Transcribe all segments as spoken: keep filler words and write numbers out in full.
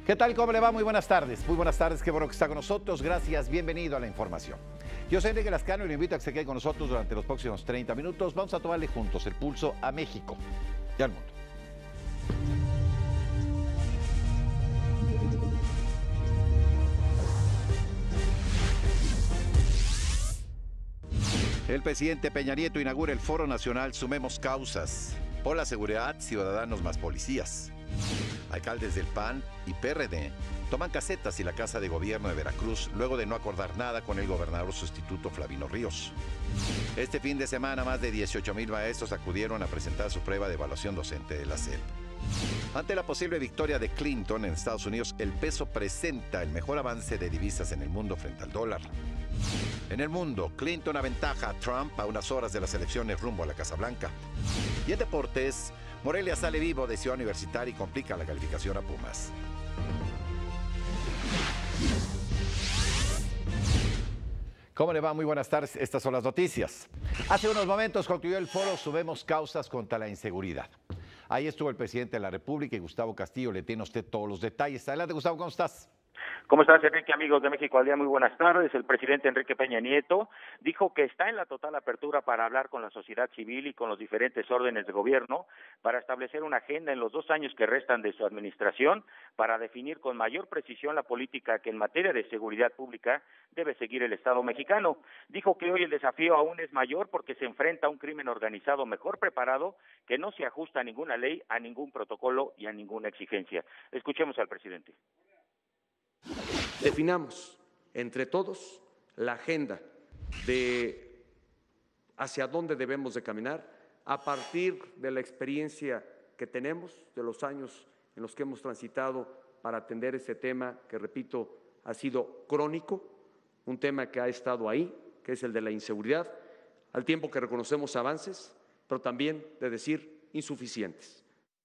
¿Qué tal? ¿Cómo le va? Muy buenas tardes. Muy buenas tardes. Qué bueno que está con nosotros. Gracias. Bienvenido a la información. Yo soy Enrique Lascano y le invito a que se quede con nosotros durante los próximos treinta minutos. Vamos a tomarle juntos el pulso a México y al mundo. El presidente Peña Nieto inaugura el Foro Nacional Sumemos Causas. Por la seguridad, ciudadanos más policías. Alcaldes del P A N y P R D toman casetas y la Casa de Gobierno de Veracruz luego de no acordar nada con el gobernador sustituto Flavino Ríos. Este fin de semana, más de dieciocho mil maestros acudieron a presentar su prueba de evaluación docente de la S E P. Ante la posible victoria de Clinton en Estados Unidos, el peso presenta el mejor avance de divisas en el mundo frente al dólar. En el mundo, Clinton aventaja a Trump a unas horas de las elecciones rumbo a la Casa Blanca. Y en deportes, Morelia sale vivo de Ciudad Universitaria y complica la calificación a Pumas. ¿Cómo le va? Muy buenas tardes. Estas son las noticias. Hace unos momentos concluyó el foro Sumemos Causas contra la Inseguridad. Ahí estuvo el presidente de la República y Gustavo Castillo. Le tiene a usted todos los detalles. Adelante, Gustavo, ¿cómo estás? ¿Cómo estás, Enrique? Amigos de México al día, muy buenas tardes. El presidente Enrique Peña Nieto dijo que está en la total apertura para hablar con la sociedad civil y con los diferentes órdenes de gobierno para establecer una agenda en los dos años que restan de su administración para definir con mayor precisión la política que en materia de seguridad pública debe seguir el Estado mexicano. Dijo que hoy el desafío aún es mayor porque se enfrenta a un crimen organizado mejor preparado que no se ajusta a ninguna ley, a ningún protocolo y a ninguna exigencia. Escuchemos al presidente. Definamos entre todos la agenda de hacia dónde debemos de caminar a partir de la experiencia que tenemos, de los años en los que hemos transitado para atender ese tema que, repito, ha sido crónico, un tema que ha estado ahí, que es el de la inseguridad, al tiempo que reconocemos avances, pero también de decir insuficientes.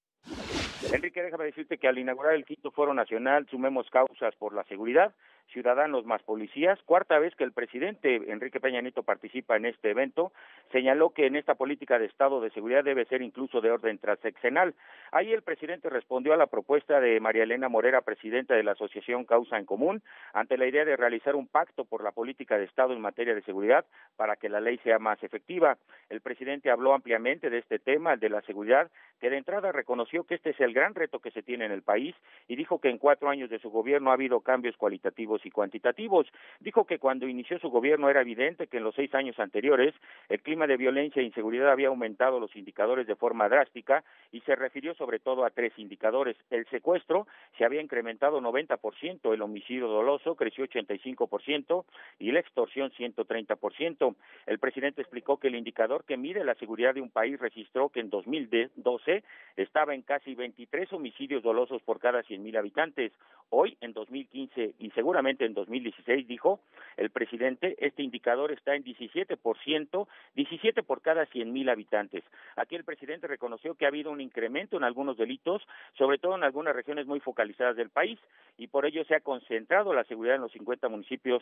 Enrique, déjame decirte que al inaugurar el quinto Foro Nacional Sumemos Causas por la Seguridad, Ciudadanos más Policías, cuarta vez que el presidente Enrique Peña Nieto participa en este evento, señaló que en esta política de Estado de seguridad debe ser incluso de orden transeccional. Ahí el presidente respondió a la propuesta de María Elena Morera, presidenta de la Asociación Causa en Común, ante la idea de realizar un pacto por la política de Estado en materia de seguridad para que la ley sea más efectiva. El presidente habló ampliamente de este tema, el de la seguridad, que de entrada reconoció que este es el gran reto que se tiene en el país y dijo que en cuatro años de su gobierno ha habido cambios cualitativos y cuantitativos. Dijo que cuando inició su gobierno era evidente que en los seis años anteriores el clima de violencia e inseguridad había aumentado los indicadores de forma drástica y se refirió sobre todo a tres indicadores. El secuestro se había incrementado noventa por ciento, el homicidio doloso creció ochenta y cinco por ciento y la extorsión ciento treinta por ciento. El presidente explicó que el indicador que mide la seguridad de un país registró que en dos mil doce estaba en casi veintitrés homicidios dolosos por cada cien mil habitantes. Hoy, en dos mil quince y seguramente en dos mil dieciséis, dijo el presidente, este indicador está en diecisiete por ciento, diecisiete por cada cien mil habitantes. Aquí el presidente reconoció que ha habido un incremento en algunos delitos, sobre todo en algunas regiones muy focalizadas del país, y por ello se ha concentrado la seguridad en los cincuenta municipios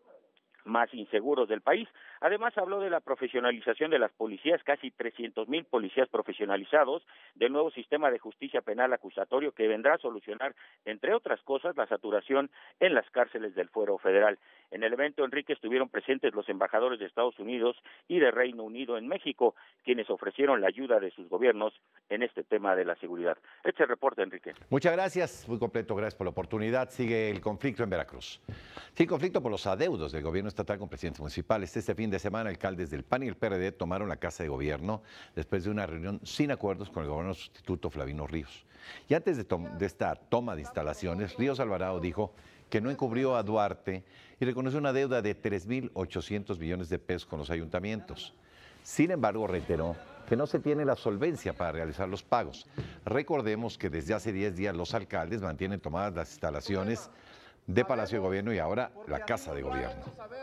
más inseguros del país. Además habló de la profesionalización de las policías, casi trescientos mil policías profesionalizados, del nuevo sistema de justicia penal acusatorio que vendrá a solucionar, entre otras cosas, la saturación en las cárceles del fuero federal. En el evento, Enrique, estuvieron presentes los embajadores de Estados Unidos y de Reino Unido en México, quienes ofrecieron la ayuda de sus gobiernos en este tema de la seguridad. Este es el reporte, Enrique. Muchas gracias, muy completo, gracias por la oportunidad. Sigue el conflicto en Veracruz. Sigue el conflicto por los adeudos del gobierno estatal con presidentes municipales. Este fin de semana, alcaldes del P A N y el P R D tomaron la Casa de Gobierno después de una reunión sin acuerdos con el gobernador sustituto Flavino Ríos. Y antes de, de esta toma de instalaciones, Ríos Alvarado dijo que no encubrió a Duarte y reconoció una deuda de tres mil ochocientos millones de pesos con los ayuntamientos. Sin embargo, reiteró que no se tiene la solvencia para realizar los pagos. Recordemos que desde hace diez días los alcaldes mantienen tomadas las instalaciones de Palacio de Gobierno y ahora la Casa de Gobierno.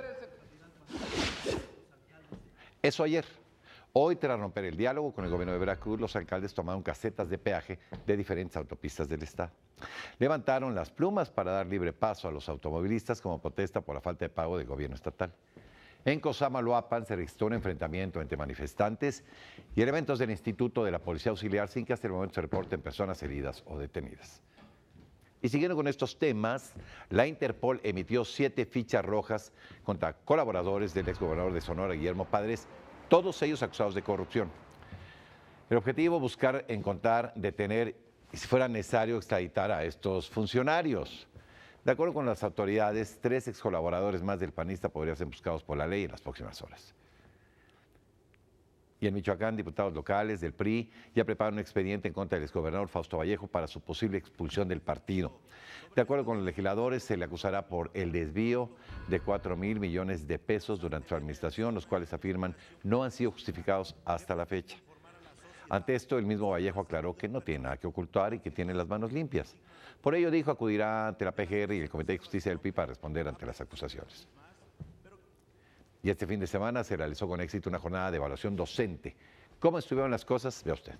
Eso ayer. Hoy, tras romper el diálogo con el gobierno de Veracruz, los alcaldes tomaron casetas de peaje de diferentes autopistas del estado. Levantaron las plumas para dar libre paso a los automovilistas como protesta por la falta de pago del gobierno estatal. En Cosamaloapan se registró un enfrentamiento entre manifestantes y elementos del Instituto de la Policía Auxiliar sin que hasta el momento se reporten personas heridas o detenidas. Y siguiendo con estos temas, la Interpol emitió siete fichas rojas contra colaboradores del exgobernador de Sonora, Guillermo Padres, todos ellos acusados de corrupción. El objetivo, buscar encontrar, detener y, si fuera necesario, extraditar a estos funcionarios. De acuerdo con las autoridades, tres ex colaboradores más del panista podrían ser buscados por la ley en las próximas horas. Y en Michoacán, diputados locales del P R I ya preparan un expediente en contra del exgobernador Fausto Vallejo para su posible expulsión del partido. De acuerdo con los legisladores, se le acusará por el desvío de cuatro mil millones de pesos durante su administración, los cuales afirman no han sido justificados hasta la fecha. Ante esto, el mismo Vallejo aclaró que no tiene nada que ocultar y que tiene las manos limpias. Por ello, dijo, acudirá ante la P G R y el Comité de Justicia del P R I para responder ante las acusaciones. Y este fin de semana se realizó con éxito una jornada de evaluación docente. ¿Cómo estuvieron las cosas? Vea usted.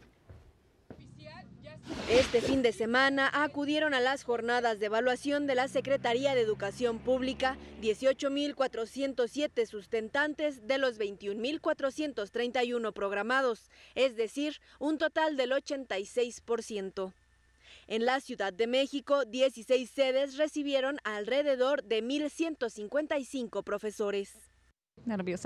Este fin de semana acudieron a las jornadas de evaluación de la Secretaría de Educación Pública dieciocho mil cuatrocientos siete sustentantes de los veintiún mil cuatrocientos treinta y uno programados, es decir, un total del ochenta y seis por ciento. En la Ciudad de México, dieciséis sedes recibieron alrededor de mil ciento cincuenta y cinco profesores. Nerviosa.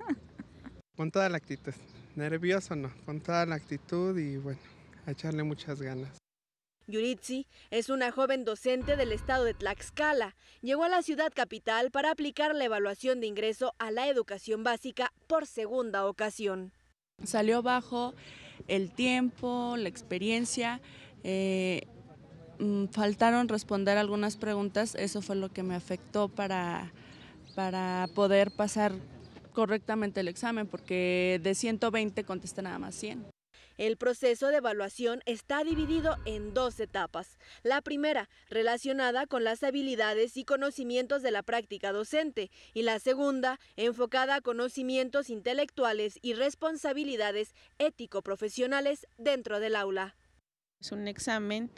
Con toda la actitud. Nervioso no, con toda la actitud y bueno, a echarle muchas ganas. Yuritsi es una joven docente del estado de Tlaxcala. Llegó a la ciudad capital para aplicar la evaluación de ingreso a la educación básica por segunda ocasión. Salió bajo el tiempo, la experiencia, eh, faltaron responder algunas preguntas, eso fue lo que me afectó para... para poder pasar correctamente el examen, porque de ciento veinte contesté nada más cien. El proceso de evaluación está dividido en dos etapas. La primera, relacionada con las habilidades y conocimientos de la práctica docente, y la segunda, enfocada a conocimientos intelectuales y responsabilidades ético-profesionales dentro del aula. Es un examen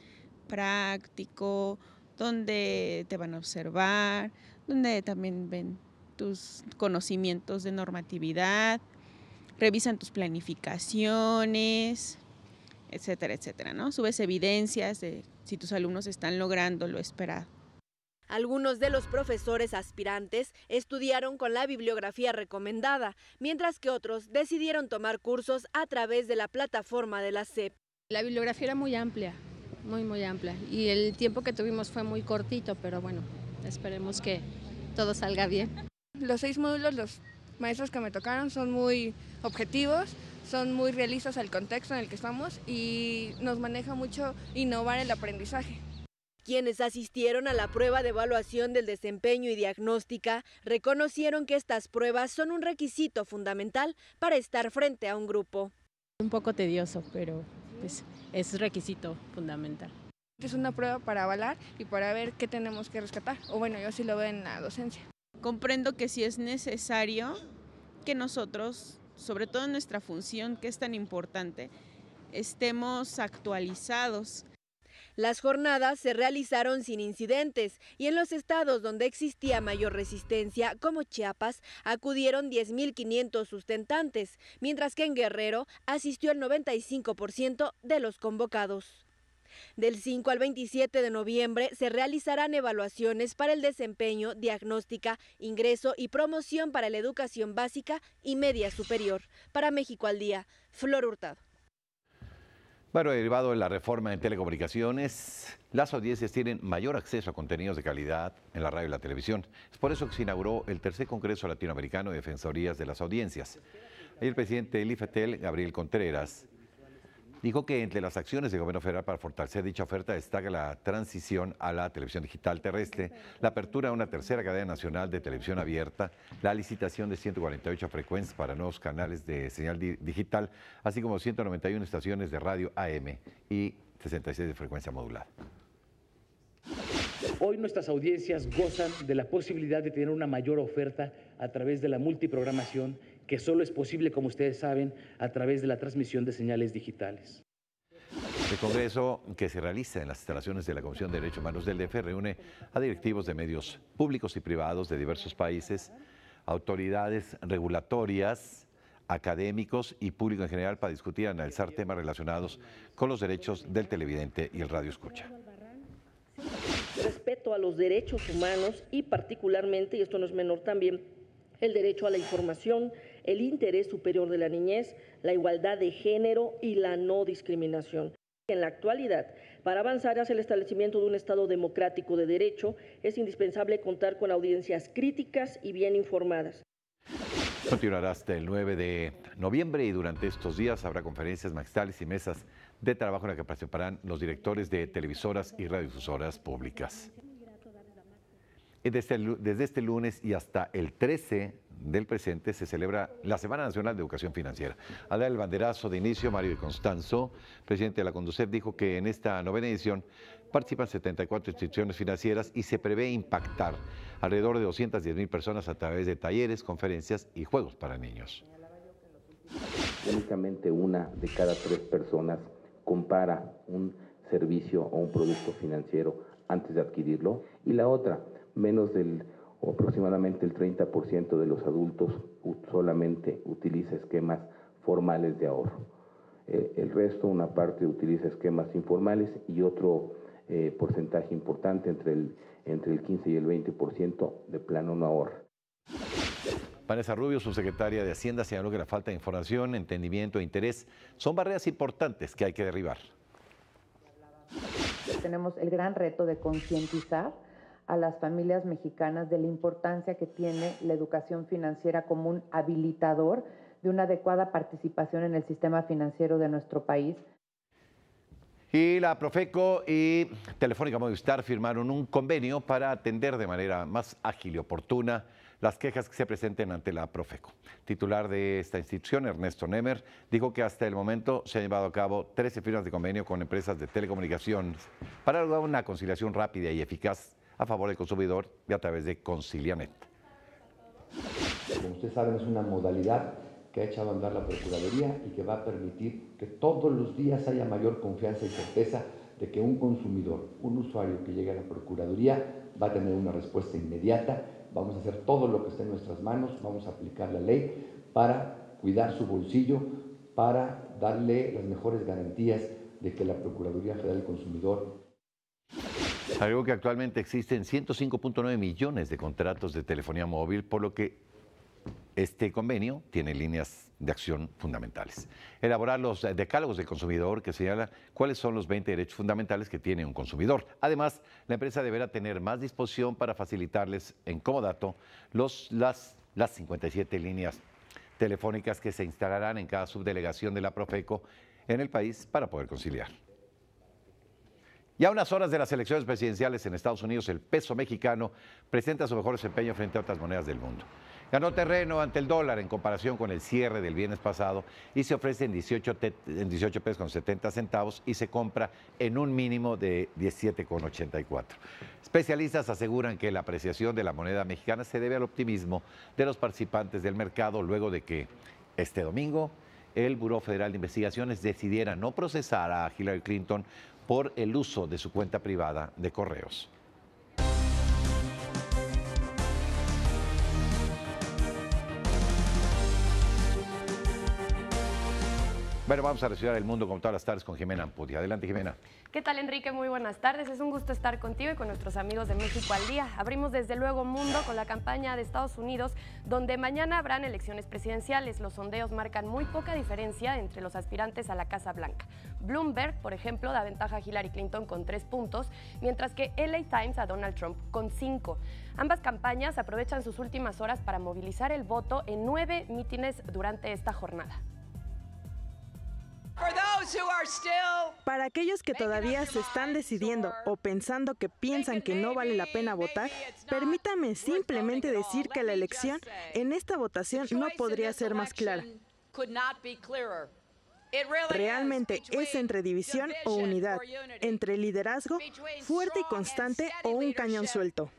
práctico, donde te van a observar, donde también ven tus conocimientos de normatividad, revisan tus planificaciones, etcétera, etcétera, ¿no? Subes evidencias de si tus alumnos están logrando lo esperado. Algunos de los profesores aspirantes estudiaron con la bibliografía recomendada, mientras que otros decidieron tomar cursos a través de la plataforma de la S E P. La bibliografía era muy amplia, muy, muy amplia, y el tiempo que tuvimos fue muy cortito, pero bueno, esperemos que todo salga bien. Los seis módulos, los maestros que me tocaron son muy objetivos, son muy realistas al contexto en el que estamos y nos maneja mucho innovar el aprendizaje. Quienes asistieron a la prueba de evaluación del desempeño y diagnóstica reconocieron que estas pruebas son un requisito fundamental para estar frente a un grupo. Un poco tedioso, pero pues, es requisito fundamental. Es una prueba para avalar y para ver qué tenemos que rescatar, o bueno, yo sí lo veo en la docencia. Comprendo que sí es necesario que nosotros, sobre todo en nuestra función que es tan importante, estemos actualizados. Las jornadas se realizaron sin incidentes y en los estados donde existía mayor resistencia, como Chiapas, acudieron diez mil quinientos sustentantes, mientras que en Guerrero asistió el noventa y cinco por ciento de los convocados. Del cinco al veintisiete de noviembre se realizarán evaluaciones para el desempeño, diagnóstica, ingreso y promoción para la educación básica y media superior. Para México al Día, Flor Hurtado. Bueno, derivado de la reforma en telecomunicaciones, las audiencias tienen mayor acceso a contenidos de calidad en la radio y la televisión. Es por eso que se inauguró el tercer Congreso Latinoamericano de Defensorías de las Audiencias. Ayer el presidente del IFETEL, Gabriel Contreras, dijo que entre las acciones del gobierno federal para fortalecer dicha oferta destaca la transición a la televisión digital terrestre, la apertura de una tercera cadena nacional de televisión abierta, la licitación de ciento cuarenta y ocho frecuencias para nuevos canales de señal di- digital, así como ciento noventa y una estaciones de radio A M y sesenta y seis de frecuencia modulada. Hoy nuestras audiencias gozan de la posibilidad de tener una mayor oferta a través de la multiprogramación, que solo es posible, como ustedes saben, a través de la transmisión de señales digitales. El Congreso, que se realiza en las instalaciones de la Comisión de Derechos Humanos del D F, reúne a directivos de medios públicos y privados de diversos países, autoridades regulatorias, académicos y público en general para discutir y analizar temas relacionados con los derechos del televidente y el radioescucha. respeto a los derechos humanos y particularmente, y esto no es menor también, el derecho a la información, el interés superior de la niñez, la igualdad de género y la no discriminación. En la actualidad, para avanzar hacia el establecimiento de un Estado democrático de derecho, es indispensable contar con audiencias críticas y bien informadas. Continuará hasta el nueve de noviembre y durante estos días habrá conferencias magistrales y mesas de trabajo en las que participarán los directores de televisoras y radiodifusoras públicas. Y desde, el, desde este lunes y hasta el trece del presente se celebra la Semana Nacional de Educación Financiera. Al dar el banderazo de inicio, Mario de Constanzo, presidente de la Conducef, dijo que en esta novena edición participan setenta y cuatro instituciones financieras y se prevé impactar alrededor de doscientas diez mil personas a través de talleres, conferencias y juegos para niños. Únicamente una de cada tres personas compara un servicio o un producto financiero antes de adquirirlo, y la otra, menos del o aproximadamente el treinta por ciento de los adultos solamente utiliza esquemas formales de ahorro. Eh, el resto, una parte, utiliza esquemas informales y otro eh, porcentaje importante, entre el, entre el quince y el veinte por ciento, de plano no ahorra. Vanessa Rubio, subsecretaria de Hacienda, señaló que la falta de información, entendimiento e interés son barreras importantes que hay que derribar. Tenemos el gran reto de concientizar a las familias mexicanas de la importancia que tiene la educación financiera como un habilitador de una adecuada participación en el sistema financiero de nuestro país. Y la Profeco y Telefónica Movistar firmaron un convenio para atender de manera más ágil y oportuna las quejas que se presenten ante la Profeco. Titular de esta institución, Ernesto Nemer, dijo que hasta el momento se han llevado a cabo trece firmas de convenio con empresas de telecomunicaciones para lograr una conciliación rápida y eficaz a favor del consumidor y a través de Concilianet. Como ustedes saben, es una modalidad que ha echado a andar la Procuraduría y que va a permitir que todos los días haya mayor confianza y certeza de que un consumidor, un usuario que llegue a la Procuraduría va a tener una respuesta inmediata. Vamos a hacer todo lo que esté en nuestras manos, vamos a aplicar la ley para cuidar su bolsillo, para darle las mejores garantías de que la Procuraduría Federal del Consumidor. Algo que actualmente existen ciento cinco punto nueve millones de contratos de telefonía móvil, por lo que este convenio tiene líneas de acción fundamentales. Elaborar los decálogos del consumidor que señalan cuáles son los veinte derechos fundamentales que tiene un consumidor. Además, la empresa deberá tener más disposición para facilitarles en comodato los, las, las cincuenta y siete líneas telefónicas que se instalarán en cada subdelegación de la Profeco en el país para poder conciliar. Y a unas horas de las elecciones presidenciales en Estados Unidos, el peso mexicano presenta su mejor desempeño frente a otras monedas del mundo. Ganó terreno ante el dólar en comparación con el cierre del viernes pasado y se ofrece en dieciocho, en dieciocho pesos con setenta centavos y se compra en un mínimo de diecisiete con ochenta y cuatro. Especialistas aseguran que la apreciación de la moneda mexicana se debe al optimismo de los participantes del mercado luego de que este domingo el Buró Federal de Investigaciones decidiera no procesar a Hillary Clinton por el uso de su cuenta privada de correos. Bueno, vamos a respirar el mundo como todas las tardes con Jimena Ampudia. Adelante, Jimena. ¿Qué tal, Enrique? Muy buenas tardes. Es un gusto estar contigo y con nuestros amigos de México al Día. Abrimos desde luego mundo con la campaña de Estados Unidos, donde mañana habrán elecciones presidenciales. Los sondeos marcan muy poca diferencia entre los aspirantes a la Casa Blanca. Bloomberg, por ejemplo, da ventaja a Hillary Clinton con tres puntos, mientras que L A Times a Donald Trump con cinco. Ambas campañas aprovechan sus últimas horas para movilizar el voto en nueve mítines durante esta jornada. Para aquellos que todavía se están decidiendo o pensando que piensan que no vale la pena votar, permítame simplemente decir que la elección en esta votación no podría ser más clara. Realmente es entre división o unidad, entre liderazgo fuerte y constante o un cañón suelto.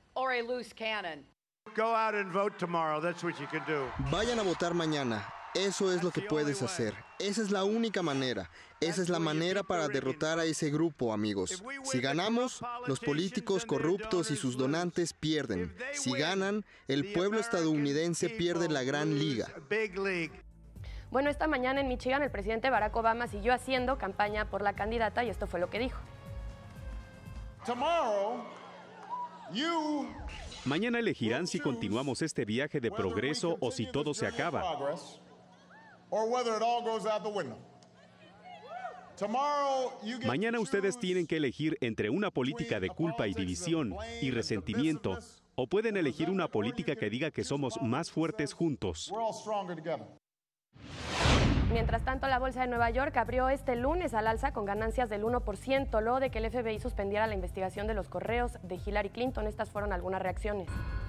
Vayan a votar mañana. Eso es lo que puedes hacer. Esa es la única manera. Esa es la manera para derrotar a ese grupo, amigos. Si ganamos, los políticos corruptos y sus donantes pierden. Si ganan, el pueblo estadounidense pierde la gran liga. Bueno, esta mañana en Michigan el presidente Barack Obama siguió haciendo campaña por la candidata y esto fue lo que dijo. Mañana elegirán si continuamos este viaje de progreso o si todo se acaba. Mañana ustedes tienen que elegir entre una política de culpa y división y resentimiento, o pueden elegir una política que diga que somos más fuertes juntos. Mientras tanto, la Bolsa de Nueva York abrió este lunes al alza con ganancias del uno por ciento, luego de que el F B I suspendiera la investigación de los correos de Hillary Clinton. Estas fueron algunas reacciones.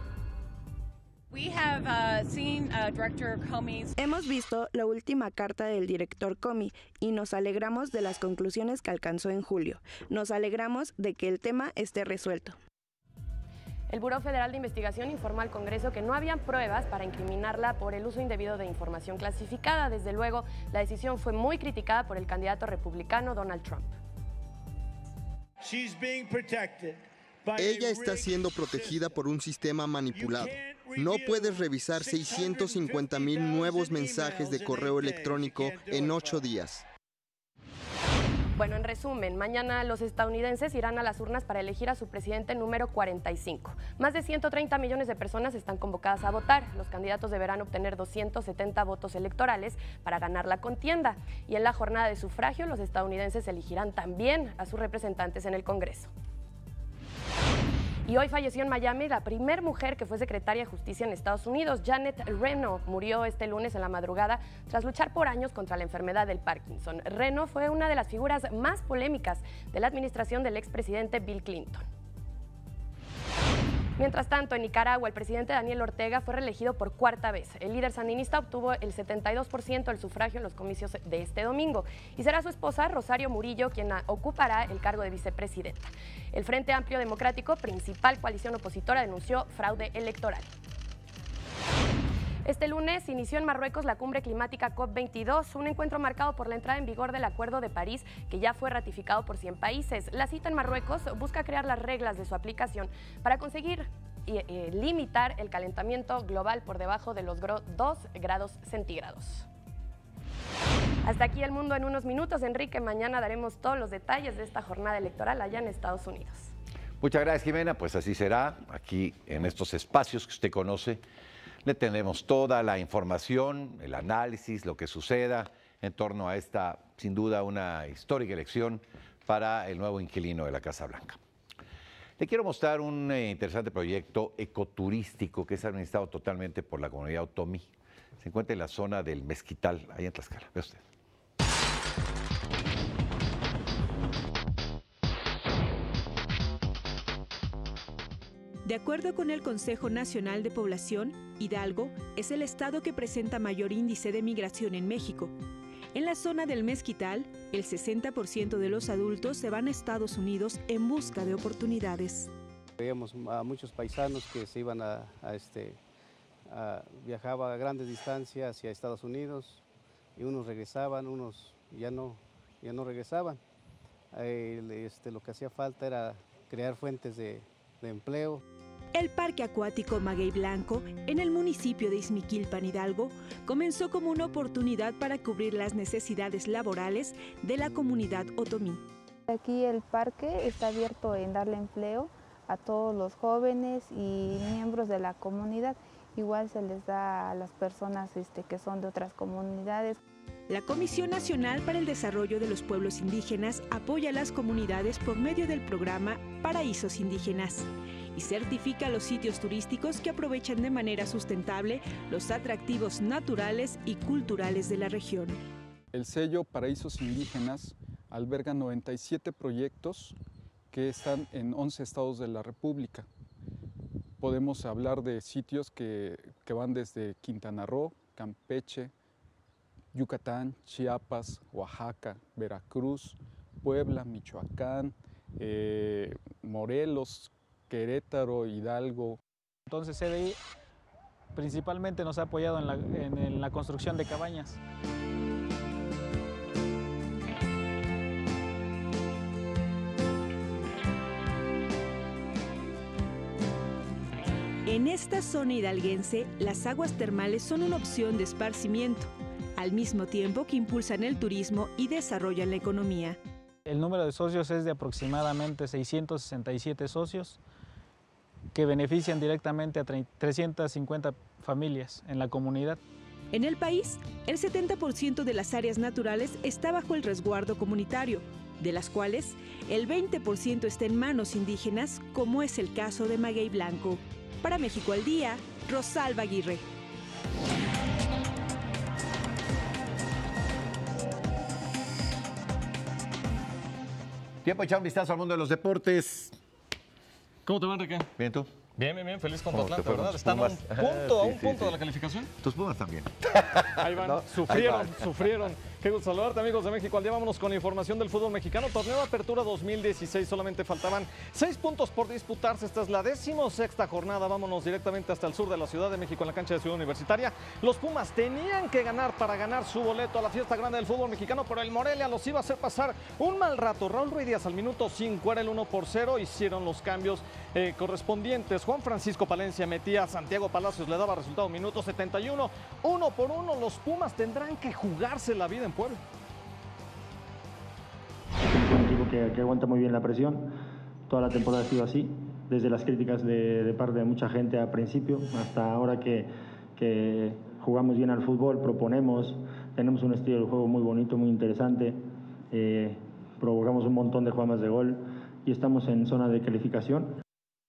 Hemos visto la última carta del director Comey y nos alegramos de las conclusiones que alcanzó en julio. Nos alegramos de que el tema esté resuelto. El Buró Federal de Investigación informó al Congreso que no habían pruebas para incriminarla por el uso indebido de información clasificada. Desde luego, la decisión fue muy criticada por el candidato republicano Donald Trump. Ella está siendo protegida por un sistema manipulado. No puedes revisar seiscientos cincuenta mil nuevos mensajes de correo electrónico en ocho días. Bueno, en resumen, mañana los estadounidenses irán a las urnas para elegir a su presidente número cuarenta y cinco. Más de ciento treinta millones de personas están convocadas a votar. Los candidatos deberán obtener doscientos setenta votos electorales para ganar la contienda. Y en la jornada de sufragio, los estadounidenses elegirán también a sus representantes en el Congreso. Y hoy falleció en Miami la primera mujer que fue secretaria de Justicia en Estados Unidos. Janet Reno murió este lunes en la madrugada tras luchar por años contra la enfermedad del Parkinson. Reno fue una de las figuras más polémicas de la administración del expresidente Bill Clinton. Mientras tanto, en Nicaragua, el presidente Daniel Ortega fue reelegido por cuarta vez. El líder sandinista obtuvo el setenta y dos por ciento del sufragio en los comicios de este domingo y será su esposa, Rosario Murillo, quien ocupará el cargo de vicepresidenta. El Frente Amplio Democrático, principal coalición opositora, denunció fraude electoral. Este lunes inició en Marruecos la cumbre climática COP veintidós, un encuentro marcado por la entrada en vigor del Acuerdo de París, que ya fue ratificado por cien países. La cita en Marruecos busca crear las reglas de su aplicación para conseguir eh, eh, limitar el calentamiento global por debajo de los dos grados centígrados. Hasta aquí el mundo en unos minutos, Enrique. Mañana daremos todos los detalles de esta jornada electoral allá en Estados Unidos. Muchas gracias, Jimena. Pues así será, aquí en estos espacios que usted conoce. Le tenemos toda la información, el análisis, lo que suceda en torno a esta, sin duda, una histórica elección para el nuevo inquilino de la Casa Blanca. Le quiero mostrar un eh, interesante proyecto ecoturístico que es administrado totalmente por la comunidad otomí. Se encuentra en la zona del Mezquital, ahí en Tlaxcala. Ve usted. De acuerdo con el Consejo Nacional de Población, Hidalgo es el estado que presenta mayor índice de migración en México. En la zona del Mezquital, el sesenta por ciento de los adultos se van a Estados Unidos en busca de oportunidades. Veíamos a muchos paisanos que se iban a, a este, a, viajaban a grandes distancias hacia Estados Unidos y unos regresaban, unos ya no, ya no regresaban. Eh, este, lo que hacía falta era crear fuentes de, de empleo. El Parque Acuático Maguey Blanco, en el municipio de Ixmiquilpan, Hidalgo, comenzó como una oportunidad para cubrir las necesidades laborales de la comunidad otomí. Aquí el parque está abierto en darle empleo a todos los jóvenes y miembros de la comunidad. Igual se les da a las personas este, que son de otras comunidades. La Comisión Nacional para el Desarrollo de los Pueblos Indígenas apoya a las comunidades por medio del programa Paraísos Indígenas y certifica los sitios turísticos que aprovechan de manera sustentable los atractivos naturales y culturales de la región. El sello Paraísos Indígenas alberga noventa y siete proyectos que están en once estados de la República. Podemos hablar de sitios que, que van desde Quintana Roo, Campeche, Yucatán, Chiapas, Oaxaca, Veracruz, Puebla, Michoacán, eh, Morelos, Querétaro, Hidalgo. Entonces C D I principalmente nos ha apoyado en la, en, en la construcción de cabañas. En esta zona hidalguense, las aguas termales son una opción de esparcimiento, al mismo tiempo que impulsan el turismo y desarrollan la economía. El número de socios es de aproximadamente seiscientos sesenta y siete socios. que benefician directamente a trescientas cincuenta familias en la comunidad. En el país, el setenta por ciento de las áreas naturales está bajo el resguardo comunitario, de las cuales el veinte por ciento está en manos indígenas, como es el caso de Maguey Blanco. Para México al Día, Rosalba Aguirre. Tiempo de echar un vistazo al mundo de los deportes. ¿Cómo te va, Enrique? Bien, ¿tú? Bien, bien, bien. Feliz con tu ¿Cómo te Atlanta, fueron ¿verdad? tus Están a un Pumas? punto, a Sí, un sí, punto sí. de la calificación. Tus Pumas también. Ahí van, ¿No? sufrieron, Ahí van. sufrieron. Qué gusto saludarte, amigos de México al Día. Vámonos con la información del fútbol mexicano. Torneo de Apertura dos mil dieciséis. Solamente faltaban seis puntos por disputarse. Esta es la decimosexta jornada. Vámonos directamente hasta el sur de la Ciudad de México, en la cancha de Ciudad Universitaria. Los Pumas tenían que ganar para ganar su boleto a la fiesta grande del fútbol mexicano, pero el Morelia los iba a hacer pasar un mal rato. Raúl Ruiz Díaz al minuto cinco era el uno por cero. Hicieron los cambios eh, correspondientes. Juan Francisco Palencia metía a Santiago Palacios, le daba resultado minuto setenta y uno. Uno por uno. Los Pumas tendrán que jugarse la vida en Puebla. Un equipo que, que aguanta muy bien la presión. Toda la temporada ha sido así, desde las críticas de, de parte de mucha gente al principio hasta ahora que, que jugamos bien al fútbol, proponemos, tenemos un estilo de juego muy bonito, muy interesante, eh, provocamos un montón de jugadas de gol y estamos en zona de calificación.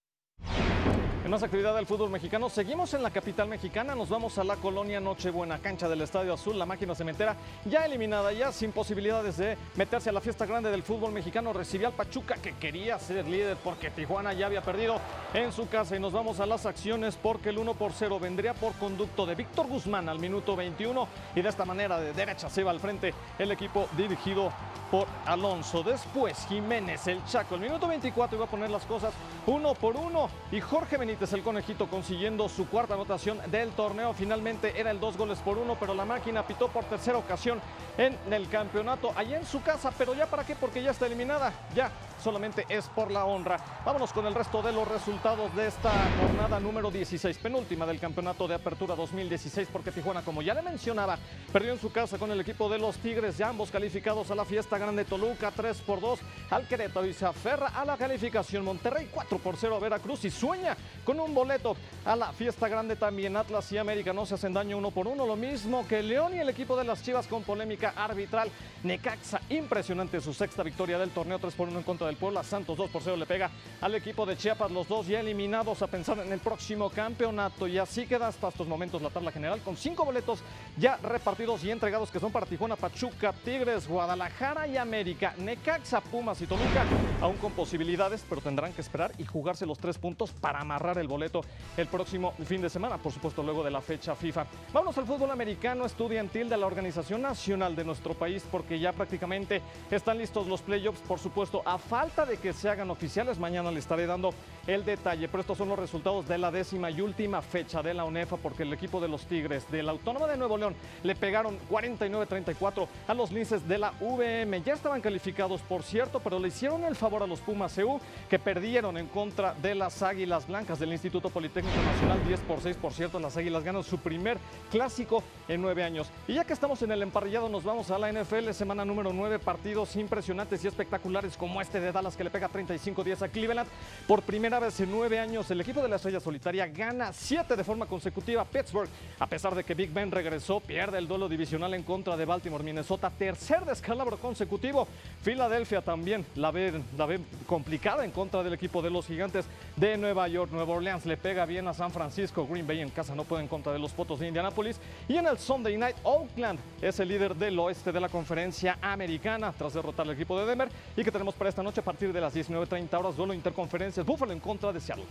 En más actividad del fútbol mexicano, seguimos en la capital mexicana, nos vamos a la colonia Nochebuena, cancha del Estadio Azul, la máquina cementera ya eliminada, ya sin posibilidades de meterse a la fiesta grande del fútbol mexicano. Recibía al Pachuca, que quería ser líder porque Tijuana ya había perdido en su casa, y nos vamos a las acciones porque el uno por cero vendría por conducto de Víctor Guzmán al minuto veintiuno, y de esta manera de derecha se va al frente el equipo dirigido por Alonso. Después Jiménez, el Chaco, el minuto veinticuatro iba a poner las cosas uno por uno, y Jorge Benítez, el Conejito, consiguiendo su cuarta anotación del torneo. Finalmente era el dos goles por uno, pero la máquina pitó por tercera ocasión en el campeonato, allá en su casa. Pero ya para qué, porque ya está eliminada, ya solamente es por la honra. Vámonos con el resto de los resultados de esta jornada número dieciséis, penúltima del campeonato de Apertura dos mil dieciséis, porque Tijuana, como ya le mencionaba, perdió en su casa con el equipo de los Tigres, ya ambos calificados a la fiesta grande. Toluca tres por dos al Querétaro y se aferra a la calificación. Monterrey cuatro por cero a Veracruz y sueña con un boleto a la fiesta grande también. Atlas y América no se hacen daño uno por uno, lo mismo que León y el equipo de las Chivas con polémica arbitral. Necaxa, impresionante su sexta victoria del torneo, tres por uno en contra del Puebla. Santos dos por cero le pega al equipo de Chiapas, los dos ya eliminados a pensar en el próximo campeonato, y así queda hasta estos momentos la tabla general con cinco boletos ya repartidos y entregados, que son para Tijuana, Pachuca, Tigres, Guadalajara y América. Necaxa, Pumas y Toluca aún con posibilidades, pero tendrán que esperar y jugarse los tres puntos para amarrar el boleto el próximo fin de semana, por supuesto luego de la fecha FIFA. Vámonos al fútbol americano estudiantil de la Organización Nacional de nuestro país, porque ya prácticamente están listos los playoffs, por supuesto a falta de que se hagan oficiales. Mañana le estaré dando el detalle, pero estos son los resultados de la décima y última fecha de la UNEFA, porque el equipo de los Tigres de la Autónoma de Nuevo León le pegaron cuarenta y nueve a treinta y cuatro a los Linces de la V M. Ya estaban calificados, por cierto, pero le hicieron el favor a los Pumas C U, que perdieron en contra de las Águilas Blancas del Instituto Politécnico Nacional diez por seis. Por cierto, las Águilas ganan su primer clásico en nueve años. Y ya que estamos en el emparrillado, nos vamos a la N F L, semana número nueve, partidos impresionantes y espectaculares como este de Dallas, que le pega treinta y cinco diez a Cleveland. Por primera vez en nueve años, el equipo de la Estrella Solitaria gana siete de forma consecutiva. Pittsburgh, a pesar de que Big Ben regresó, pierde el duelo divisional en contra de Baltimore. Minnesota, tercer descalabro consecutivo. Filadelfia también la ve, la ve complicada en contra del equipo de los Gigantes de Nueva York. Nueva Orleans le pega bien a San Francisco. Green Bay en casa no puede en contra de los Potros de Indianápolis. Y en el Sunday Night, Oakland es el líder del oeste de la conferencia americana tras derrotar al equipo de Denver. Y que tenemos para esta noche a partir de las diecinueve treinta horas, duelo interconferencias, Buffalo en contra de Seattle.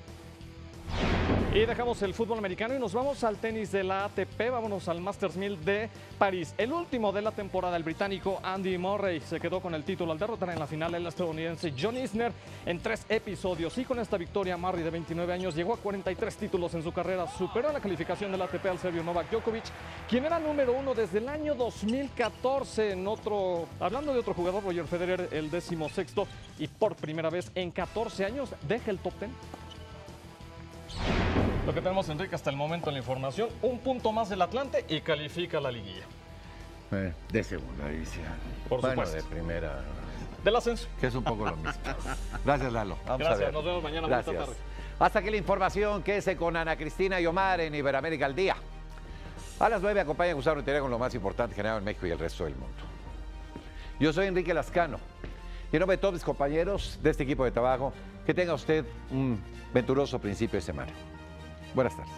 Y dejamos el fútbol americano y nos vamos al tenis de la A T P. Vámonos al Masters mil de París. El último de la temporada, el británico Andy Murray se quedó con el título al derrotar en la final al estadounidense John Isner en tres episodios. Y con esta victoria, Murray, de veintinueve años, llegó a cuarenta y tres títulos en su carrera. Superó la calificación de la A T P al serbio Novak Djokovic, quien era número uno desde el año dos mil catorce. En otro, hablando de otro jugador, Roger Federer, el décimo sexto, y por primera vez en catorce años deja el top ten. Lo que tenemos, Enrique, hasta el momento en la información: un punto más del Atlante y califica la liguilla. Eh, de segunda división. Por bueno, supuesto. de primera. Del ascenso. Que es un poco lo mismo. Gracias, Lalo. Vamos Gracias, a ver. nos vemos mañana. Gracias. Buena tarde. Hasta aquí la información. Quédese con Ana Cristina y Omar en Iberoamérica al Día. A las nueve acompaña a Gustavo Rentería con lo más importante generado en México y el resto del mundo. Yo soy Enrique Lascano. Y en nombre de todos mis compañeros de este equipo de trabajo, que tenga usted un venturoso principio de semana. Buenas tardes.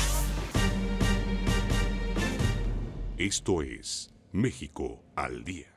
Esto es México al Día.